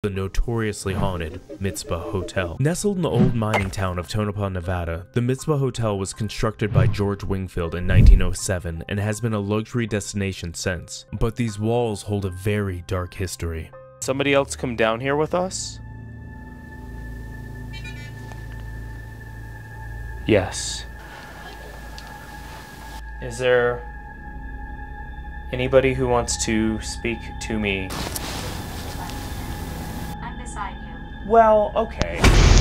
the notoriously haunted Mizpah Hotel. Nestled in the old mining town of Tonopah, Nevada, the Mizpah Hotel was constructed by George Wingfield in 1907 and has been a luxury destination since. But these walls hold a very dark history. Somebody else come down here with us? Yes. Is there anybody who wants to speak to me? I'm beside you. Well, okay.